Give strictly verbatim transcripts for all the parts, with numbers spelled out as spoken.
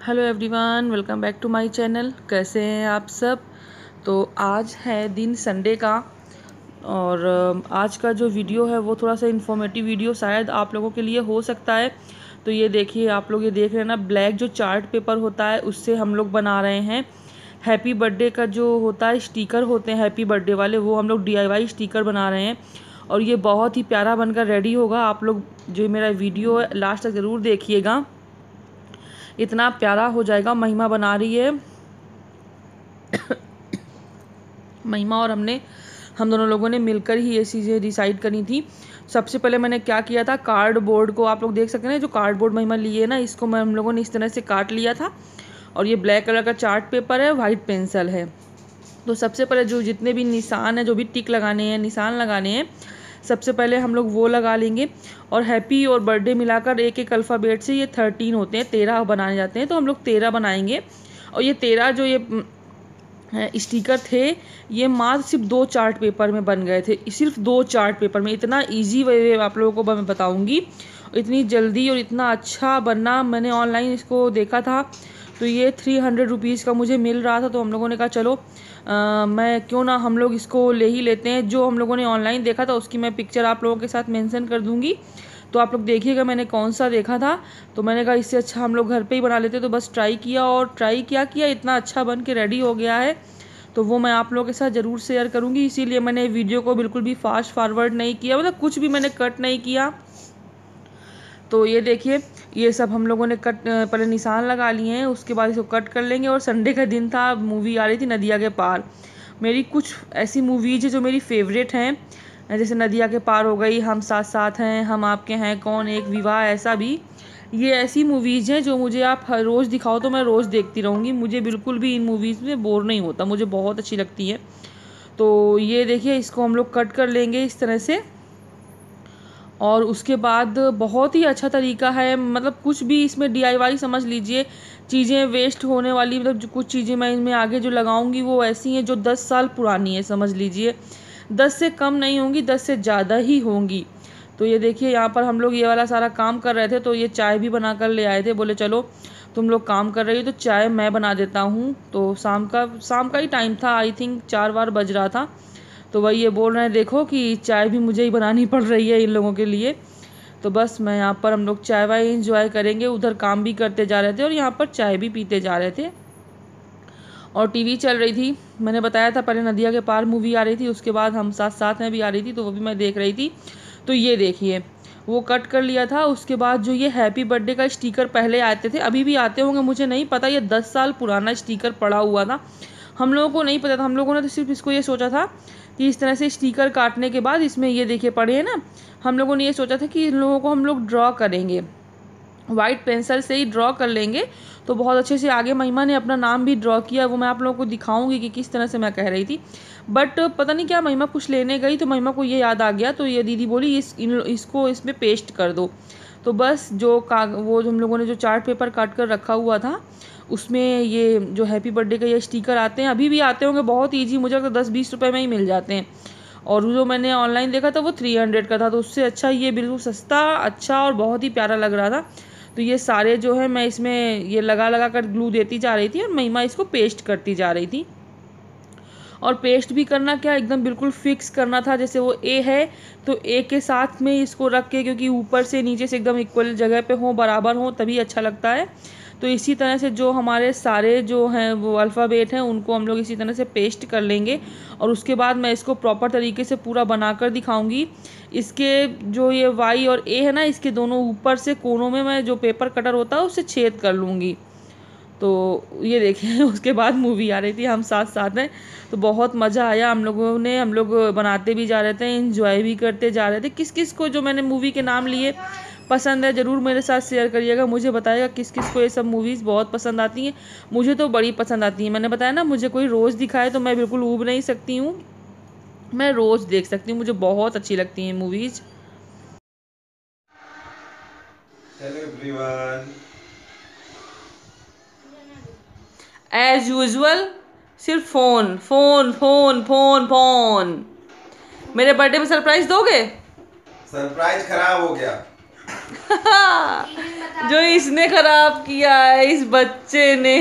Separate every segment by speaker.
Speaker 1: Hello everyone, welcome back to my channel. कैसे हैं आप सब। तो आज है दिन संडे का और आज का जो वीडियो है वो थोड़ा सा इन्फॉर्मेटिव वीडियो शायद आप लोगों के लिए हो सकता है। तो ये देखिए, आप लोग ये देख रहे हैं ना, ब्लैक जो चार्ट पेपर होता है उससे हम लोग बना रहे हैं हैप्पी बर्थडे का जो होता है स्टिकर होते हैं हैप्पी बर्थडे वाले, वो हम लोग डी आई वाई स्टिकर बना रहे हैं और ये बहुत ही प्यारा बनकर रेडी होगा। आप लोग जो मेरा वीडियो है लास्ट तक ज़रूर देखिएगा, इतना प्यारा हो जाएगा। महिमा बना रही है महिमा और हमने हम दोनों लोगों ने मिलकर ही ये चीज़ें डिसाइड करी थी। सबसे पहले मैंने क्या किया था, कार्डबोर्ड को आप लोग देख सकते हैं, जो कार्डबोर्ड महिमा लिए ना, इसको मैं हम लोगों ने इस तरह से काट लिया था और ये ब्लैक कलर का चार्ट पेपर है, वाइट पेंसिल है। तो सबसे पहले जो जितने भी निशान है, जो भी टिक लगाने हैं, निशान लगाने हैं, सबसे पहले हम लोग वो लगा लेंगे। और हैप्पी और बर्थडे मिलाकर एक एक अल्फ़ाबेट से ये थर्टीन होते हैं, तेरह बनाए जाते हैं, तो हम लोग तेरह बनाएंगे। और ये तेरह जो ये स्टिकर थे, ये मात्र सिर्फ दो चार्ट पेपर में बन गए थे, सिर्फ दो चार्ट पेपर में। इतना ईजी वे आप लोगों को मैं बताऊँगी, इतनी जल्दी और इतना अच्छा बनना। मैंने ऑनलाइन इसको देखा था तो ये थ्री हंड्रेड रुपीज़ का मुझे मिल रहा था, तो हम लोगों ने कहा चलो आ, मैं क्यों ना हम लोग इसको ले ही लेते हैं। जो हम लोगों ने ऑनलाइन देखा था उसकी मैं पिक्चर आप लोगों के साथ मेंशन कर दूंगी, तो आप लोग देखिएगा मैंने कौन सा देखा था। तो मैंने कहा इससे अच्छा हम लोग घर पे ही बना लेते, तो बस ट्राई किया और ट्राई किया किया इतना अच्छा बन के रेडी हो गया है, तो वो मैं आप लोगों के साथ ज़रूर शेयर करूँगी। इसीलिए मैंने वीडियो को बिल्कुल भी फास्ट फॉरवर्ड नहीं किया, मतलब कुछ भी मैंने कट नहीं किया। तो ये देखिए, ये सब हम लोगों ने कट पहले निशान लगा लिए हैं, उसके बाद इसको कट कर लेंगे। और संडे का दिन था, मूवी आ रही थी नदिया के पार। मेरी कुछ ऐसी मूवीज है जो मेरी फेवरेट हैं, जैसे नदिया के पार हो गई, हम साथ साथ हैं, हम आपके हैं कौन, एक विवाह, ऐसा भी। ये ऐसी मूवीज़ हैं जो मुझे आप हर रोज़ दिखाओ तो मैं रोज़ देखती रहूँगी, मुझे बिल्कुल भी इन मूवीज़ में बोर नहीं होता, मुझे बहुत अच्छी लगती है। तो ये देखिए, इसको हम लोग कट कर लेंगे इस तरह से। और उसके बाद बहुत ही अच्छा तरीका है, मतलब कुछ भी इसमें डी आई वाई समझ लीजिए, चीज़ें वेस्ट होने वाली, मतलब जो कुछ चीज़ें मैं इनमें आगे जो लगाऊंगी वो ऐसी हैं जो दस साल पुरानी है, समझ लीजिए दस से कम नहीं होंगी, दस से ज़्यादा ही होंगी। तो ये देखिए, यहाँ पर हम लोग ये वाला सारा काम कर रहे थे, तो ये चाय भी बना कर ले आए थे, बोले चलो तुम लोग काम कर रही हो तो चाय मैं बना देता हूँ। तो शाम का शाम का ही टाइम था, आई थिंक चार बार बज रहा था। तो वही ये बोल रहे हैं देखो कि चाय भी मुझे ही बनानी पड़ रही है इन लोगों के लिए। तो बस मैं यहाँ पर हम लोग चाय वाय इंजॉय करेंगे, उधर काम भी करते जा रहे थे और यहाँ पर चाय भी पीते जा रहे थे और टीवी चल रही थी। मैंने बताया था पहले नदिया के पार मूवी आ रही थी, उसके बाद हम साथ साथ में भी आ रही थी, तो वो भी मैं देख रही थी। तो ये देखिए, वो कट कर लिया था। उसके बाद जो ये हैप्पी बर्थडे का स्टिकर पहले आते थे, अभी भी आते होंगे मुझे नहीं पता, ये दस साल पुराना स्टिकर पड़ा हुआ था, हम लोगों को नहीं पता था। हम लोगों ने तो सिर्फ इसको ये सोचा था कि इस तरह से स्टिकर काटने के बाद इसमें ये देखिए पड़े हैं ना, हम लोगों ने ये सोचा था कि इन लोगों को हम लोग ड्रॉ करेंगे, वाइट पेंसिल से ही ड्रॉ कर लेंगे। तो बहुत अच्छे से आगे महिमा ने अपना नाम भी ड्रॉ किया, वो मैं आप लोगों को दिखाऊंगी कि किस तरह से मैं कह रही थी। बट पता नहीं क्या, महिमा कुछ लेने गई तो महिमा को ये याद आ गया, तो ये दीदी बोली इस इन, इसको इसमें पेस्ट कर दो। तो बस जो काग वो जो हम लोगों ने जो चार्ट पेपर काट कर रखा हुआ था, उसमें ये जो हैप्पी बर्थडे का ये स्टिकर आते हैं, अभी भी आते होंगे, बहुत ईजी, मुझे लगता है दस बीस रुपये में ही मिल जाते हैं। और जो मैंने ऑनलाइन देखा था वो थ्री हंड्रेड का था, तो उससे अच्छा ये बिल्कुल सस्ता, अच्छा और बहुत ही प्यारा लग रहा था। तो ये सारे जो है मैं इसमें ये लगा लगा कर ग्लू देती जा रही थी और महिमा इसको पेस्ट करती जा रही थी। और पेस्ट भी करना क्या, एकदम बिल्कुल फिक्स करना था। जैसे वो ए है तो ए के साथ में इसको रख के, क्योंकि ऊपर से नीचे से एकदम इक्वल जगह पे हो, बराबर हो, तभी अच्छा लगता है। तो इसी तरह से जो हमारे सारे जो हैं वो अल्फ़ाबेट हैं उनको हम लोग इसी तरह से पेस्ट कर लेंगे और उसके बाद मैं इसको प्रॉपर तरीके से पूरा बनाकर दिखाऊंगी। इसके जो ये वाई और ए है ना, इसके दोनों ऊपर से कोनों में मैं जो पेपर कटर होता है उससे छेद कर लूँगी। तो ये देखिए, उसके बाद मूवी आ रही थी हम साथ साथ में, तो बहुत मज़ा आया हम लोगों ने। हम लोग बनाते भी जा रहे थे, एंजॉय भी करते जा रहे थे। किस किस को जो मैंने मूवी के नाम लिए पसंद है ज़रूर मेरे साथ शेयर करिएगा, मुझे बताइएगा किस किस को ये सब मूवीज़ बहुत पसंद आती हैं। मुझे तो बड़ी पसंद आती हैं, मैंने बताया ना, मुझे कोई रोज़ दिखाए तो मैं बिल्कुल ऊब नहीं सकती हूँ, मैं रोज़ देख सकती हूँ, मुझे बहुत अच्छी लगती हैं movies.
Speaker 2: Hello everyone,
Speaker 1: as usual सिर्फ phone phone phone phone phone. मेरे बर्थडे में सरप्राइज़ दोगे?
Speaker 2: सरप्राइज खराब हो गया।
Speaker 1: जो इसने खराब किया है इस बच्चे ने।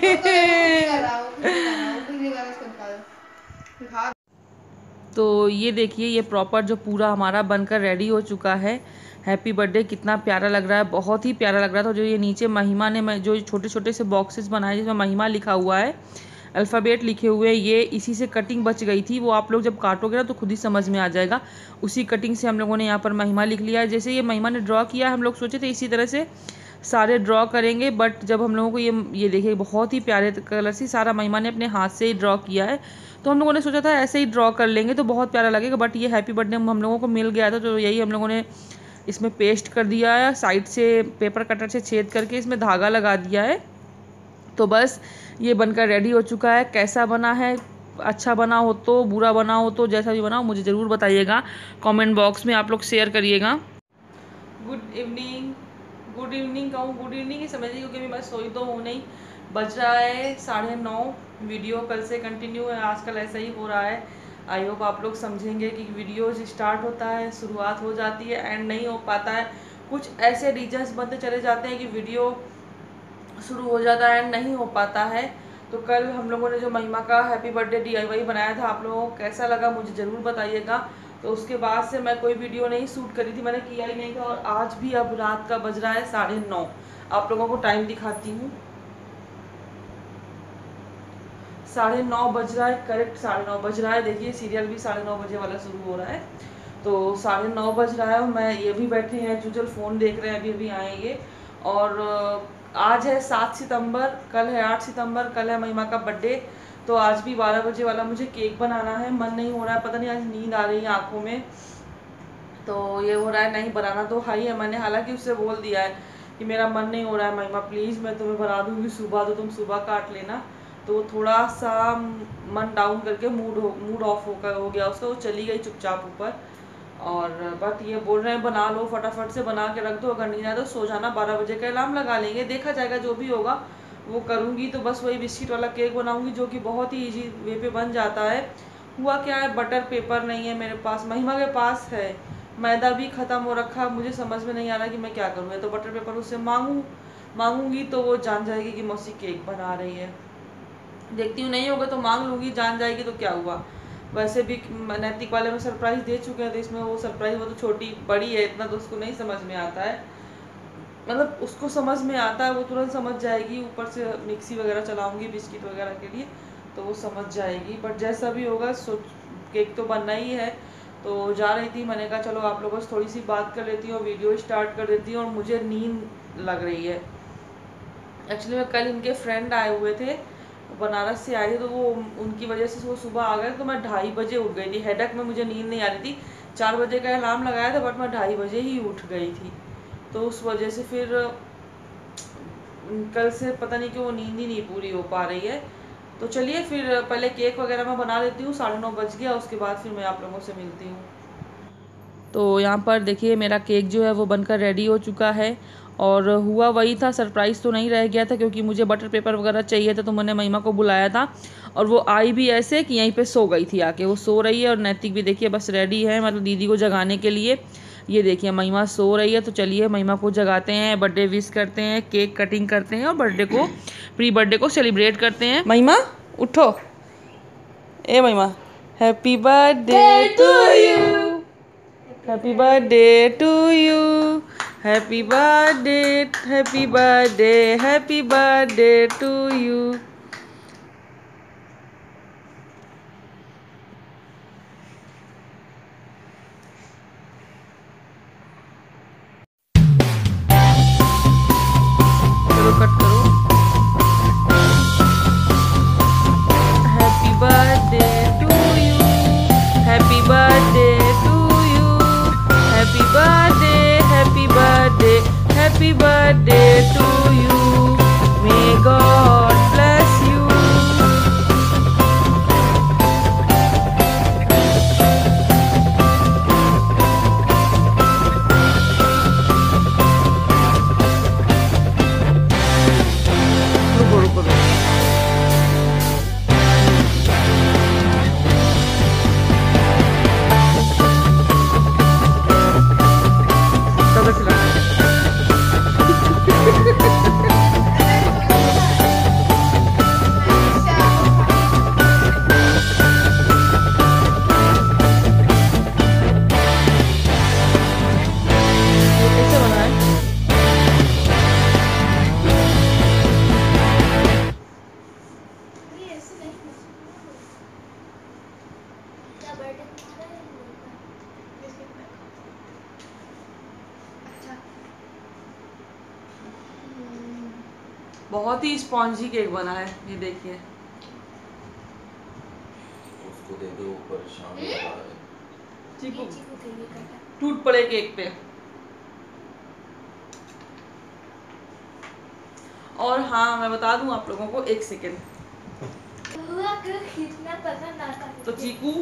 Speaker 1: तो ये देखिए ये प्रॉपर जो पूरा हमारा बनकर रेडी हो चुका है। हैप्पी बर्थडे कितना प्यारा लग रहा है, बहुत ही प्यारा लग रहा था। जो ये नीचे महिमा ने जो छोटे छोटे से बॉक्सेस बनाए जिसमें महिमा लिखा हुआ है, अल्फ़ाबेट लिखे हुए, ये इसी से कटिंग बच गई थी। वो आप लोग जब काटोगे ना तो खुद ही समझ में आ जाएगा। उसी कटिंग से हम लोगों ने यहाँ पर महिमा लिख लिया है। जैसे ये महिमा ने ड्रॉ किया, हम लोग सोचे थे इसी तरह से सारे ड्रॉ करेंगे, बट जब हम लोगों को ये ये देखिए बहुत ही प्यारे कलर से सारा महिमा ने अपने हाथ से ही ड्रॉ किया है। तो हम लोगों ने सोचा था ऐसे ही ड्रॉ कर लेंगे तो बहुत प्यारा लगेगा, बट ये हैप्पी बर्थडे हम लोगों को मिल गया था तो यही हम लोगों ने इसमें पेस्ट कर दिया है। साइड से पेपर कटर से छेद करके इसमें धागा लगा दिया है। तो बस ये बनकर रेडी हो चुका है। कैसा बना है, अच्छा बना हो तो, बुरा बना हो तो, जैसा भी बना हो मुझे ज़रूर बताइएगा, कमेंट बॉक्स में आप लोग शेयर करिएगा। गुड इवनिंग, गुड इवनिंग कहूँ गुड इवनिंग ही समझिए क्योंकि अभी मैं सोई तो हूँ नहीं। बज रहा है साढ़े नौ। वीडियो कल से कंटिन्यू है, आजकल ऐसा ही हो रहा है। आई होप आप लोग समझेंगे कि वीडियो स्टार्ट होता है, शुरुआत हो जाती है, एंड नहीं हो पाता है। कुछ ऐसे रीजन्स बनते चले जाते हैं कि वीडियो शुरू हो जाता है एंड नहीं हो पाता है। तो कल हम लोगों ने जो महिमा का हैप्पी बर्थडे डीआईवाई बनाया था, आप लोगों को कैसा लगा मुझे ज़रूर बताइएगा। तो उसके बाद से मैं कोई वीडियो नहीं शूट करी थी, मैंने किया ही नहीं था। और आज भी अब रात का बज रहा है साढ़े नौ। आप लोगों को टाइम दिखाती हूँ, साढ़े नौ बज रहा है, करेक्ट साढ़े नौ बज रहा है। देखिए सीरियल भी साढ़े नौ बजे वाला शुरू हो रहा है, तो साढ़े नौ बज रहा है। मैं ये भी बैठे हैं चुचल फ़ोन देख रहे हैं, अभी अभी आएंगे। और आज है सात सितंबर, कल है आठ सितंबर, कल है महिमा का बर्थडे। तो आज भी बारह बजे वाला मुझे केक बनाना है, मन नहीं हो रहा है, पता नहीं आज नींद आ रही है आँखों में, तो ये हो रहा है नहीं बनाना तो हाई है। मैंने हालांकि उससे बोल दिया है कि मेरा मन नहीं हो रहा है महिमा, प्लीज़ मैं तुम्हें बना दूँगी सुबह, तो तुम सुबह काट लेना। तो थोड़ा सा मन डाउन करके मूड हो मूड ऑफ होकर हो गया उसका, वो चली गई चुपचाप ऊपर। और बट ये बोल रहे हैं बना लो, फटाफट से बना के रख दो, अगर नहीं आया तो सो जाना, बारह बजे का अलार्म लगा लेंगे, देखा जाएगा जो भी होगा वो करूँगी। तो बस वही बिस्किट वाला केक बनाऊँगी जो कि बहुत ही ईजी वे पे बन जाता है। हुआ क्या है, बटर पेपर नहीं है मेरे पास, महिमा के पास है, मैदा भी ख़त्म हो रखा, मुझे समझ में नहीं आ रहा कि मैं क्या करूँ। तो बटर पेपर उससे मांगूँ मांगूँगी तो वो जान जाएगी कि मौसी केक बना रही है। देखती हूँ नहीं होगा तो मांग लूँगी, जान जाएगी तो क्या हुआ। वैसे भी नैतिक वाले में सरप्राइज़ दे चुके हैं, तो इसमें वो सरप्राइज़ वो तो छोटी बड़ी है, इतना तो उसको नहीं समझ में आता है। मतलब उसको समझ में आता है, वो तुरंत समझ जाएगी। ऊपर से मिक्सी वगैरह चलाऊँगी बिस्किट वगैरह के लिए तो वो समझ जाएगी। बट जैसा भी होगा सोच केक तो बनना ही है। तो जा रही थी, मैंने कहा चलो आप लोगों से थोड़ी सी बात कर लेती हूँ और वीडियो स्टार्ट कर देती हूँ। और मुझे नींद लग रही है। एक्चुअली मैं कल इनके फ्रेंड आए हुए थे, बनारस से आए थे, तो वो उनकी वजह से वो सुबह आ गए। तो मैं ढाई बजे उठ गई थी, हेडक में मुझे नींद नहीं आ रही थी। चार बजे का अलार्म लगाया था बट मैं ढाई बजे ही उठ गई थी। तो उस वजह से फिर कल से पता नहीं क्यों नींद ही नहीं पूरी हो पा रही है। तो चलिए फिर पहले केक वगैरह मैं बना लेती हूँ, साढ़े नौ बज गया, उसके बाद फिर मैं आप लोगों से मिलती हूँ। तो यहाँ पर देखिए मेरा केक जो है वो बनकर रेडी हो चुका है। और हुआ वही था, सरप्राइज़ तो नहीं रह गया था क्योंकि मुझे बटर पेपर वगैरह चाहिए था, तो मैंने महिमा को बुलाया था। और वो आई भी ऐसे कि यहीं पे सो गई थी आके, वो सो रही है। और नैतिक भी देखिए बस रेडी है, मतलब दीदी को जगाने के लिए। ये देखिए महिमा सो रही है, तो चलिए महिमा को जगाते हैं, बर्थडे विश करते हैं, केक कटिंग करते हैं और बर्थडे को प्री बर्थडे को सेलिब्रेट करते हैं। महिमा उठो, ए Mahima, happy birthday to you, happy birthday to you, happy birthday, happy birthday, happy birthday to you. चलो कट करो। Happy birthday to you, happy birthday to you, happy birthday, happy birthday, happy birthday to you. May God bless बहुत ही spongy cake बना है, ये देखिए।
Speaker 2: उसको दे दो, परेशान हो रहा है।
Speaker 1: चीकू टूट पड़े केक पे। और हाँ, मैं बता दूं आप लोगों को, एक सेकेंड। तो चीकू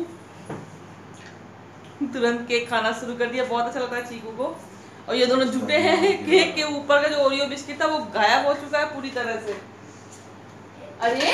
Speaker 1: तुरंत केक खाना शुरू कर दिया, बहुत अच्छा लगता है चीकू को। और ये दोनों जुटे हैं, केक के ऊपर का जो ओरियो बिस्किट था वो गायब हो चुका है पूरी तरह से। अरे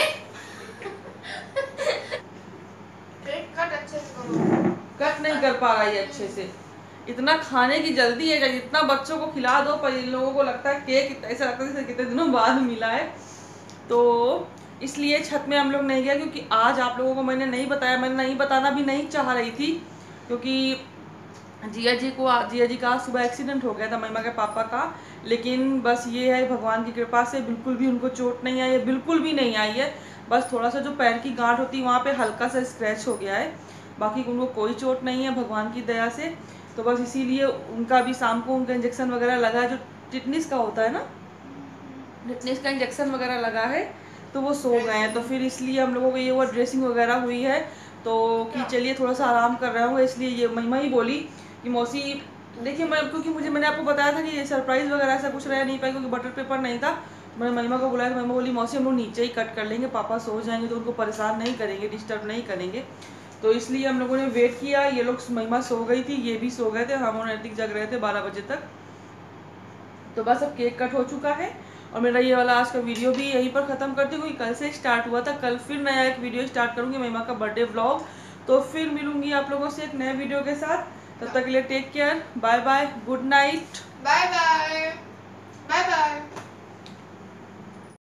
Speaker 3: कट अच्छे से करो।
Speaker 1: कट नहीं कर पा रहा है अच्छे से, इतना खाने की जल्दी है, जितना बच्चों को खिला दो, पर इन लोगों को लगता है केक ऐसा लगता है जैसे कितने दिनों बाद मिला है। तो इसलिए छत में हम लोग नहीं गए, क्योंकि आज आप लोगों को मैंने नहीं बताया, मैंने नहीं बताना भी नहीं चाह रही थी, क्योंकि जिया जी को जिया जी का सुबह एक्सीडेंट हो गया था, महिमा के पापा का। लेकिन बस ये है, भगवान की कृपा से बिल्कुल भी उनको चोट नहीं आई है, बिल्कुल भी नहीं आई है। बस थोड़ा सा जो पैर की गांठ होती है वहाँ पे हल्का सा स्क्रैच हो गया है, बाकी उनको कोई चोट नहीं है भगवान की दया से। तो बस इसीलिए उनका भी शाम को उनका इंजेक्शन वगैरह लगा है, जो टिटनिस का होता है ना, टिटनिस का इंजेक्शन वगैरह लगा है, तो वो सो गए हैं। तो फिर इसलिए हम लोगों को ये वो ड्रेसिंग वगैरह हुई है, तो कि चलिए थोड़ा सा आराम कर रहा हूँ। इसलिए ये महिमा ही बोली कि मौसी देखिए, मैं क्योंकि मुझे मैंने आपको बताया था कि ये सरप्राइज़ वगैरह ऐसा कुछ रह नहीं पाया, क्योंकि बटर पेपर नहीं था। मैंने महिमा को बुलाया, महिमा बोली मौसी हम लोग नीचे ही कट कर लेंगे, पापा सो जाएंगे तो उनको परेशान नहीं करेंगे, डिस्टर्ब नहीं करेंगे। तो इसलिए हम लोगों ने वेट किया। ये लोग, महिमा सो गई थी, ये भी सो गए थे, हम और नैतिक जग रहे थे बारह बजे तक। तो बस अब केक कट हो चुका है, और मेरा ये वाला आज का वीडियो भी यहीं पर ख़त्म करती हूँ, क्योंकि कल से स्टार्ट हुआ था। कल फिर नया एक वीडियो स्टार्ट करूँगी, महिमा का बर्थडे व्लॉग। तो फिर मिलूंगी आप लोगों से एक नए वीडियो के साथ। तब तक के लिए take care, bye bye, good night,
Speaker 3: bye bye bye bye.